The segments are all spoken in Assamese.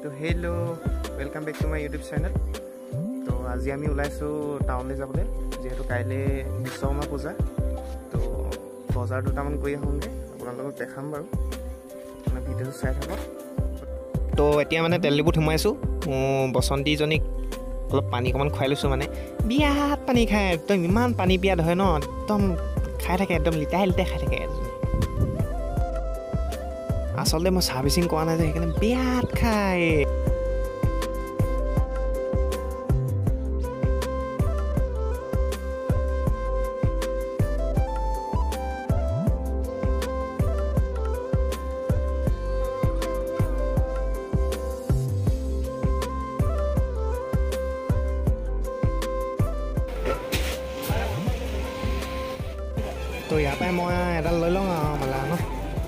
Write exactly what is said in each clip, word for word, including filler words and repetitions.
তো hello' welcome back to my YouTube channel. তো আজি আমি ওলাইছোঁ টাউনলৈ যাবলৈ, যিহেতু কাইলৈ বিশ্বকৰ্মা পূজা। তো বজাৰ দুটামান কৰি আহোঁগৈ, আপোনালোকক দেখাম বাৰু, মানে ভিডিঅ'টো চাই থাকক। তো এতিয়া মানে তেল ডিপুত সোমাইছোঁ। বসন্তীজনীক অলপ পানী অকণমান খুৱাই লৈছোঁ, মানে বিৰাট পানী খায়, একদম ইমান পানী পিয়াত হয় ন, একদম খাই থাকে, একদম লিটাই লিটাই খাই থাকে। আচলতে মই ছাৰ্ভিচিং কৰা নাই যে, সেইকাৰণে বিৰাট খায়। তো ইয়াৰ পৰাই মই এডাল লৈ লওঁ আৰু মালা ন।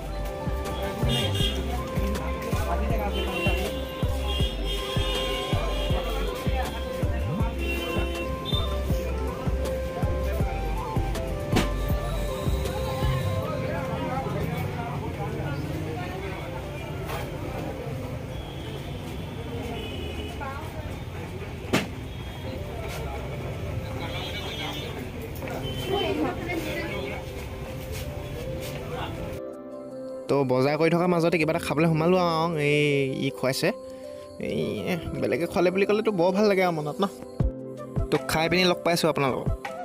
তো বজাৰ কৰি থকাৰ মাজতে কিবা এটা খাবলৈ সোমালোঁ আৰু এই ই খুৱাইছে, এই বেলেগে খোৱালে বুলি ক'লেতো বৰ ভাল লাগে আৰু মনত ন। তো খাই পিনি লগ পাইছোঁ আপোনালোকক।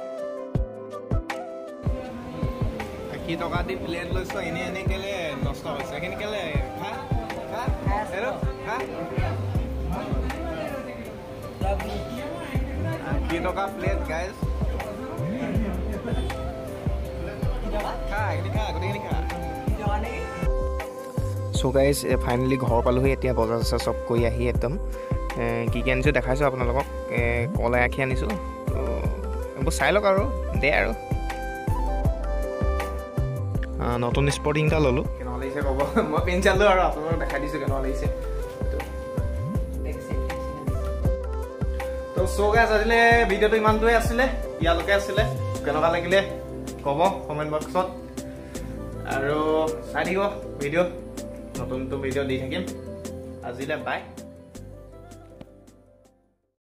আশী টকা দি প্লেট লৈছোঁ, এনেই এনেই কেলে নষ্ট হৈছে, সেইখিনি কেলে খা খা খা আশী টকা প্লেট গাইজ, খা এইখিনি খা, গোটেইখিনি খা। চ' গাইজ ফাইনেলি ঘৰ পালোহি। এতিয়া বজাৰ চজাৰ চব কৰি আহি একদম কি কি আনিছোঁ দেখাইছোঁ আপোনালোকক। কলাই আখি আনিছোঁ, তো এইবোৰ চাই লওক আৰু দে আৰু। নতুন স্পৰ্টিং এটা ল'লোঁ, কেনেকুৱা লাগিছে ক'ব। মই পিন্ধি চালোঁ আৰু আপোনালোকক দেখাই দিছোঁ কেনেকুৱা লাগিছে। তো চ' গাইজ আজিলে ভিডিঅ'টো ইমানটোৱে আছিলে, ইয়ালৈকে আছিলে। কেনেকুৱা লাগিলে ক'ব কমেণ্ট বক্সত, আৰু চাই থাকিব ভিডিঅ', নতুন নতুন ভিডিঅ' দি থাকিম। আজিলে বাই।